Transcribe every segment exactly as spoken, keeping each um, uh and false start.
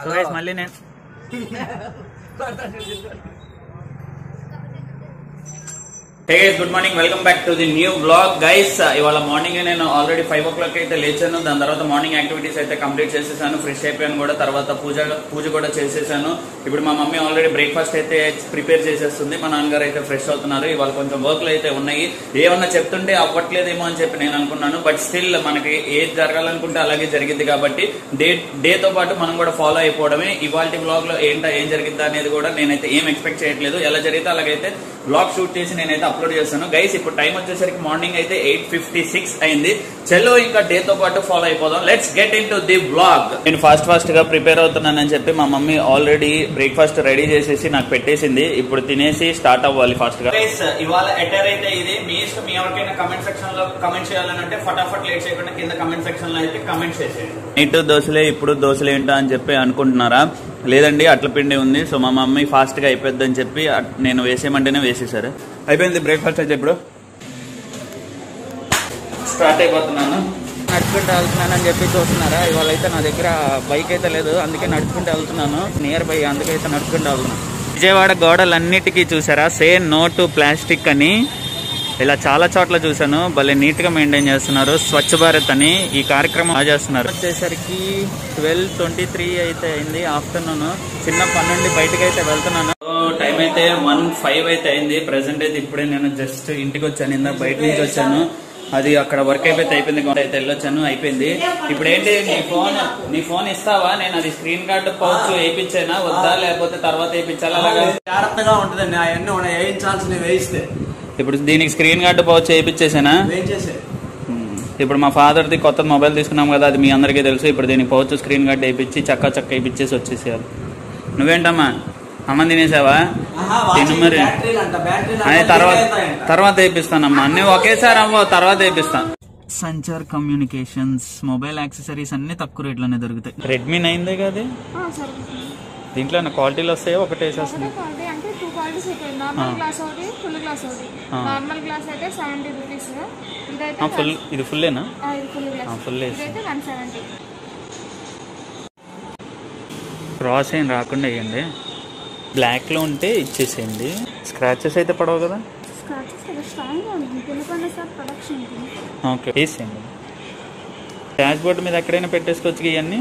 So guys మళ్ళీ నేను hey guys good morning, welcome back to the new blog. Guys ఇవాళ morning నేను already five o'clock అయితే లేచాను. దాని తర్వాత మార్నింగ్ యాక్టివిటీస్ అయితే కంప్లీట్ చేసేసాను, ఫ్రెష్ అయిపోయాను కూడా. తర్వాత పూజ పూజ కూడా చేసేసాను. ఇప్పుడు మా మమ్మీ ఆల్రెడీ బ్రేక్ఫాస్ట్ అయితే ప్రిపేర్ చేసేస్తుంది. మా నాన్నగారు అయితే ఫ్రెష్ అవుతున్నారు. ఇవాళ కొంచెం వర్క్లు అయితే ఉన్నాయి. ఏమన్నా చెప్తుంటే అవ్వట్లేదేమో అని చెప్పి నేను అనుకున్నాను. బట్ స్టిల్ మనకి ఏది జరగాలనుకుంటే అలాగే జరిగింది కాబట్టి డే డేతో పాటు మనం కూడా ఫాలో అయిపోవడమే. ఇవాళ బ్లాగ్ లో ఏంటో ఏం జరిగిద్దా అనేది కూడా నేనైతే ఏం ఎక్స్పెక్ట్ చేయట్లేదు. ఎలా జరిగితే అలాగైతే బ్లాగ్ షూట్ చేసి నేనైతే అప్లోడ్ చేస్తాను. గైస్ ఇప్పుడు టైం వచ్చేసరికి మార్నింగ్ అయితే ఎయిట్ ఫిఫ్టీ సిక్స్ అయింది. చలో ఇంకా డే తో పాటు ఫాలో అయిపోదాం. Let's get into the blog. నేను ఫాస్ట్ ఫాస్ట్ గా ప్రిపేర్ అవుతున్నానని చెప్పి మా మమ్మీ ఆల్రెడీ బ్రేక్ఫాస్ట్ రెడీ చేసేసి నాకు పెట్టేసింది. ఇప్పుడు తినేసి స్టార్ట్ అవ్వాలి ఫాస్ట్ గా. గైస్ ఇవాళ ఎటర్ అయితే ఇది మీ ఇష్టం. మీ ఎవరికైనా కమెంట్ సెక్షన్ లో కమెంట్ చేయాలని అంటే ఫటాఫట్ లేట్ చేయకుండా కింద కమెంట్ సెక్షన్ లో అయితే కమెంట్ చేసేయండి. నైట్ దోశలే ఇప్పుడు దోశలు ఏంటో అని చెప్పి అనుకుంటున్నారా? లేదండి, అట్ల పిండి ఉంది. సో మా మమ్మీ ఫాస్ట్ గా అయిపోద్దని చెప్పి నేను వేసేయమంటేనే వేసేసారు. అయిపోయింది బ్రేక్ఫాస్ట్ అయితే. ఇప్పుడు స్టార్ట్ అయిపోతున్నాను. నడుచుకుంటూ వెళ్తున్నాను అని చెప్పి చూస్తున్నారా? ఇవాళ అయితే నా దగ్గర బైక్ అయితే లేదు, అందుకే నడుచుకుంటూ వెళ్తున్నాను. నియర్ బై అందుకైతే నడుచుకుంటూ వెళ్తున్నాను. విజయవాడ గోడలన్నిటికీ చూసారా సే నో టు ప్లాస్టిక్ అని ఇలా చాలా చోట్ల చూసాను. భలే నీట్ గా మెయింటైన్ చేస్తున్నారు. స్వచ్ఛ భారత్ అని ఈ కార్యక్రమం చేస్తున్నారు. వచ్చేసరికి ట్వెల్వ్ ట్వంటీ త్రీ అయితే అయింది ఆఫ్టర్నూన్. చిన్న పని నుండి బయటకు అయితే వెళ్తున్నాను. టైం అయితే వన్ ఫైవ్ అయితే అయింది. ప్రెసెంట్ అయితే ఇప్పుడే నేను జస్ట్ ఇంటికి వచ్చాను. ఇందా బయట నుంచి వచ్చాను. అది అక్కడ వర్క్ అయిపోతే అయిపోయింది. అయితే వెళ్ళొచ్చాను, అయిపోయింది. ఇప్పుడు ఏంటి నీ ఫోన్ నీ ఫోన్ ఇస్తావా? నేను అది స్క్రీన్ గార్డ్ పౌచ్ వేయించానా వద్దా, లేకపోతే తర్వాత వేయించాలా? అలాగా జాగ్రత్తగా ఉంటుందండి. అవన్నీ వేయించాల్సినవి వేయిస్తే. ఇప్పుడు దీనికి స్క్రీన్ గార్డ్ పౌచ్ వేయించేసానా? ఇప్పుడు మా ఫాదర్ ది కొత్త మొబైల్ తీసుకున్నాం కదా, అది మీ అందరికీ తెలుసు. ఇప్పుడు దీనికి పౌచ్ స్క్రీన్ గార్డ్ వేయించి చక్క చక్క వేయించేసి వచ్చేసేయాలి. నువ్వేంటమ్మా అమ్మ తినేసావా? తిను మరి. అదే తర్వాత తర్వాత వేయిస్తానమ్మా. అన్నీ ఒకేసారి అవ్వ, తర్వాత వేయిస్తాను. సంచార్ కమ్యూనికేషన్స్ మొబైల్ యాక్సెసరీస్ అన్ని తక్కువ రేట్లోనే దొరుకుతాయి. రెడ్మీ నైన్దే కదా దీంట్లో క్వాలిటీలు వస్తాయో ఒకటి వేసేస్తుంది. ఫుల్ ఇది ఫుల్లేనా? ఫుల్ క్రాస్ ఏం రాకుండా వేయండి. బ్లాక్ లో ఉంటే ఇచ్చేసేయండి. స్క్రాచెస్ అయితే పడవు కదా? ఓకే వేసేయండి. డాష్ బోర్డు మీద ఎక్కడైనా పెట్టేసుకోవచ్చు ఇవన్నీ.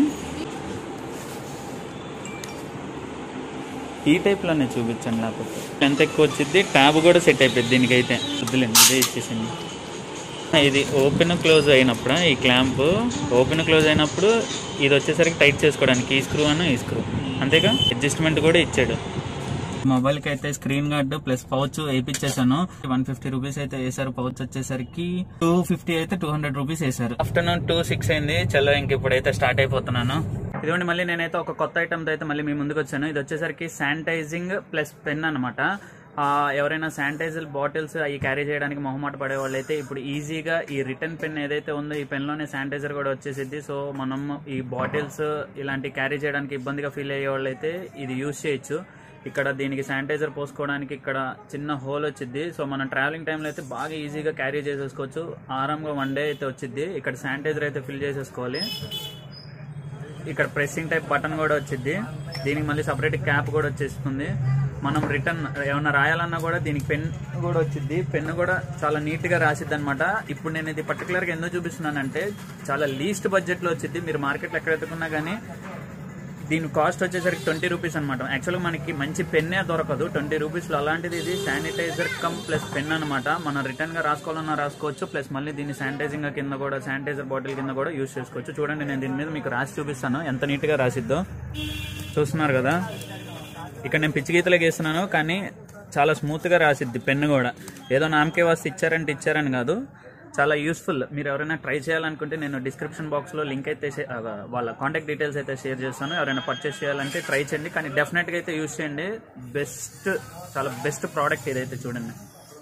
ఈ టైప్లోనే చూపించండి. లేకపోతే ఎంత ఎక్కువ వచ్చింది. ట్యాబ్ కూడా సెట్ అయిపోయింది దీనికైతే. వద్దులేండి, ఇదే ఇచ్చేసింది. ఇది ఓపెన్ క్లోజ్ అయినప్పుడు ఈ క్లాంప్ ఓపెన్ క్లోజ్ అయినప్పుడు ఇది వచ్చేసరికి టైట్ చేసుకోవడానికి ఈ స్క్రూ అన్న ఈ స్క్రూ అంతేగా. అడ్జస్ట్మెంట్ కూడా ఇచ్చాడు. మొబైల్ కి అయితే స్క్రీన్ గార్డ్ ప్లస్ పౌచ్ వేయించేసాను. వన్ ఫిఫ్టీ రూపీస్ అయితే వేసారు. పౌచ్ వచ్చేసరికి టూ ఫిఫ్టీ అయితే టూ హండ్రెడ్ రూపీస్ వేసారు. ఆఫ్టర్నూన్ టూ సిక్స్ అయింది. చలో ఇంక ఇప్పుడైతే స్టార్ట్ అయిపోతున్నాను. ఇదిగోండి మళ్ళీ నేనైతే ఒక కొత్త ఐటమ్ అయితే మళ్ళీ మీ ముందుకు వచ్చాను. ఇది వచ్చేసరికి శానిటైజింగ్ ప్లస్ పెన్ అనమాట. ఎవరైనా శానిటైజర్ బాటిల్స్ అవి క్యారీ చేయడానికి మొహమాట పడే వాళ్ళు అయితే ఇప్పుడు ఈజీగా ఈ రిటర్న్ పెన్ ఏదైతే ఉందో ఈ పెన్ లోనే శానిటైజర్ కూడా వచ్చేసిద్ది. సో మనం ఈ బాటిల్స్ ఇలాంటి క్యారీ చేయడానికి ఇబ్బందిగా ఫీల్ అయ్యే వాళ్ళు అయితే ఇది యూజ్ చేయొచ్చు. ఇక్కడ దీనికి శానిటైజర్ పోసుకోవడానికి ఇక్కడ చిన్న హోల్ వచ్చింది. సో మనం ట్రావెలింగ్ టైంలో అయితే బాగా ఈజీగా క్యారీ చేసేసుకోవచ్చు. ఆరాంగా వన్ డే అయితే వచ్చింది. ఇక్కడ శానిటైజర్ అయితే ఫిల్ చేసేసుకోవాలి. ఇక్కడ ప్రెస్సింగ్ టైప్ బటన్ కూడా వచ్చింది. దీనికి మళ్ళీ సపరేట్ క్యాప్ కూడా వచ్చేస్తుంది. మనం రిటర్న్ ఏమన్నా రాయాలన్నా కూడా దీనికి పెన్ కూడా వచ్చింది. పెన్ కూడా చాలా నీట్ గా రాసిద్ది అనమాట. ఇప్పుడు నేను ఇది పర్టికులర్ గా ఎందుకు చూపిస్తున్నానంటే చాలా లీస్ట్ బడ్జెట్ లో వచ్చింది. మీరు మార్కెట్ లో ఎక్కడ ఎత్తుకున్నా కానీ దీని కాస్ట్ వచ్చేసరికి ట్వంటీ రూపీస్ అనమాట. యాక్చువల్గా మనకి మంచి పెన్నే దొరకదు ట్వంటీ రూపీస్ లో. అలాంటిది ఇది శానిటైజర్ కమ్ ప్లస్ పెన్ అనమాట. మనం రిటర్న్ గా రాసుకోవాలన్నా రాసుకోవచ్చు. ప్లస్ మళ్ళీ దీన్ని శానిటైజింగ్ కింద కూడా శానిటైజర్ బాటిల్ కింద కూడా యూజ్ చేసుకోవచ్చు. చూడండి నేను దీని మీద మీకు రాసి చూపిస్తాను ఎంత నీట్ గా రాసిద్దో. చూస్తున్నారు కదా, ఇక్కడ నేను పిచ్చి గీతలకు వేస్తున్నాను కానీ చాలా స్మూత్ గా రాసిద్ది పెన్ను కూడా. ఏదో నామకే వాసి ఇచ్చారంటే ఇచ్చారని కాదు, చాలా యూస్ఫుల్. మీరు ఎవరైనా ట్రై చేయాలనుకుంటే నేను డిస్క్రిప్షన్ బాక్స్ లో లింక్ అయితే వాళ్ళ కాంటాక్ట్ డీటెయిల్స్ అయితే షేర్ చేస్తాను. ఎవరైనా పర్చేస్ చేయాలంటే ట్రై చేయండి. కానీ డెఫినెట్ గా అయితే యూజ్ చేయండి. బెస్ట్, చాలా బెస్ట్ ప్రోడక్ట్ ఇదైతే. చూడండి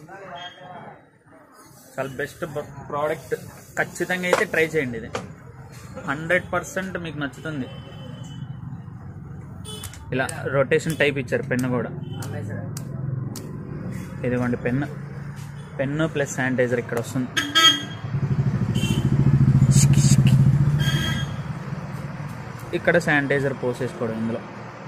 చాలా బెస్ట్ ప్రోడక్ట్. ఖచ్చితంగా అయితే ట్రై చేయండి. ఇది హండ్రెడ్ పర్సెంట్ మీకు నచ్చుతుంది. ఇలా రొటేషన్ టైప్ ఇచ్చారు పెన్ను కూడా. ఇదిగోండి పెన్ను పెన్ను ప్లస్ శానిటైజర్ ఇక్కడ వస్తుంది. ఇక్కడ శానిటైజర్ పోసేసుకోవడం ఇందులో.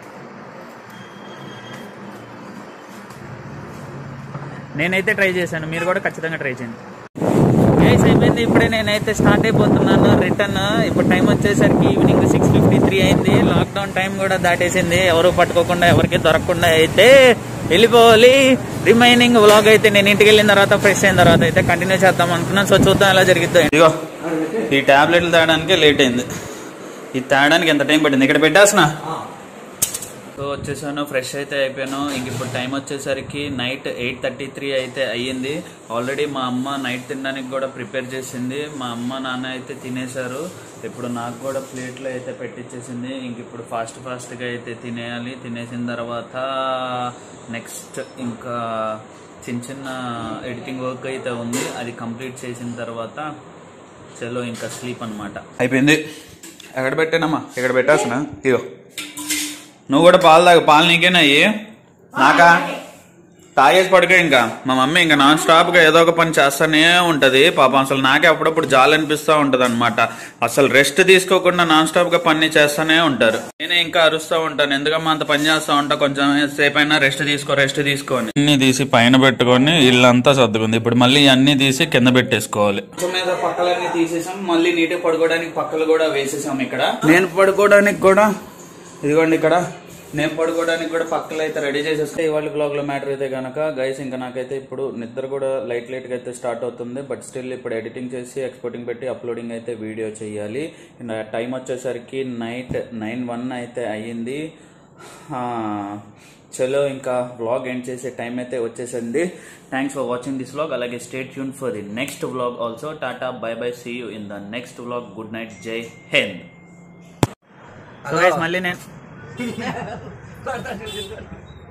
నేనైతే ట్రై చేశాను, మీరు కూడా ఖచ్చితంగా ట్రై చేయండి. గైస్ అయిపోయింది, ఇప్పుడే నేనైతే స్టార్ట్ అయిపోతున్నాను రిటర్న్. ఇప్పుడు టైం వచ్చేసరికి ఈవినింగ్ సిక్స్ ఫిఫ్టీ త్రీ అయింది. లాక్డౌన్ టైం కూడా దాటేసింది. ఎవరు పట్టుకోకుండా ఎవరికి దొరకకుండా అయితే వెళ్ళిపోవాలి. రిమైనింగ్ వ్లాగ్ అయితే నేను ఇంటికి వెళ్ళిన తర్వాత ఫ్రెష్ అయిన తర్వాత అయితే కంటిన్యూ చేద్దాం అనుకున్నాను. సో చూద్దాం ఎలా జరుగుతుంది. ఇదిగో ఈ టాబ్లెట్లు తేయడానికి లేట్ అయింది. ఇది తేయడానికి ఎంత టైం పట్టింది? ఇక్కడ పెట్టాల్సిన. సో వచ్చేసాను, ఫ్రెష్ అయితే అయిపోయాను. ఇంక ఇప్పుడు టైం వచ్చేసరికి నైట్ ఎయిట్ థర్టీ త్రీ అయితే అయ్యింది. ఆల్రెడీ మా అమ్మ నైట్ తినడానికి కూడా ప్రిపేర్ చేసింది. మా అమ్మ నాన్న అయితే తినేశారు. ఇప్పుడు నాకు కూడా ప్లేట్లో అయితే పెట్టించేసింది. ఇంక ఇప్పుడు ఫాస్ట్ ఫాస్ట్గా అయితే తినేయాలి. తినేసిన తర్వాత నెక్స్ట్ ఇంకా చిన్న చిన్న ఎడిటింగ్ వర్క్ అయితే ఉంది, అది కంప్లీట్ చేసిన తర్వాత చలో ఇంకా స్లీప్ అనమాట. అయిపోయింది. ఎక్కడ పెట్టానమ్మా? ఇక్కడ పెట్టాల్సిన. ఇగో నువ్వు కూడా పాలు తాగు. పాలు నీకేనా అయ్యి? నాకా? తాగేసి పడుకో. ఇంకా మా మమ్మీ ఇంకా నాన్ స్టాప్ గా ఏదో ఒక పని చేస్తానే ఉంటది. పాపం అసలు నాకే అప్పుడప్పుడు జాలి అనిపిస్తూ ఉంటది అనమాట. అసలు రెస్ట్ తీసుకోకుండా నాన్ స్టాప్ గా పని చేస్తానే ఉంటారు. నేనే ఇంకా అరుస్తూ ఉంటాను, ఎందుకమ్మా అంత పని చేస్తా ఉంటా, కొంచెం సేపు అయినా రెస్ట్ తీసుకో రెస్ట్ తీసుకొని. అన్ని తీసి పైన పెట్టుకొని ఇల్లంతా సర్దుకుంది. ఇప్పుడు మళ్ళీ అన్ని తీసి కింద పెట్టేసుకోవాలి. మీద పక్కలన్నీ తీసేసాం, మళ్ళీ నీట్గా పడుకోవడానికి పక్కలు కూడా వేసేసాం. ఇక్కడ నేను పడుకోవడానికి కూడా ఇదిగోండి, ఇక్కడ నేను పడుకోవడానికి కూడా పక్కలు అయితే రెడీ చేసేస్తే ఇవాళ బ్లాగ్ లో మ్యాటర్ అయితే కనుక గైస్ ఇంకా నాకైతే ఇప్పుడు నిద్ర కూడా లైట్ లైట్ గా అయితే స్టార్ట్ అవుతుంది. బట్ స్టిల్ ఇప్పుడు ఎడిటింగ్ చేసి ఎక్స్పోర్టింగ్ పెట్టి అప్లోడింగ్ అయితే వీడియో చేయాలి. టైం వచ్చేసరికి నైట్ నైన్ వన్ అయితే అయ్యింది. చలో ఇంకా వ్లాగ్ ఎండ్ చేసే టైం అయితే వచ్చేసింది. Thanks for watching this vlog. అలాగే stay tune for the next vlog also. టాటా bye bye, see you in the next vlog. Good night, జై హింద్. సో గైస్ మళ్ళీ నేను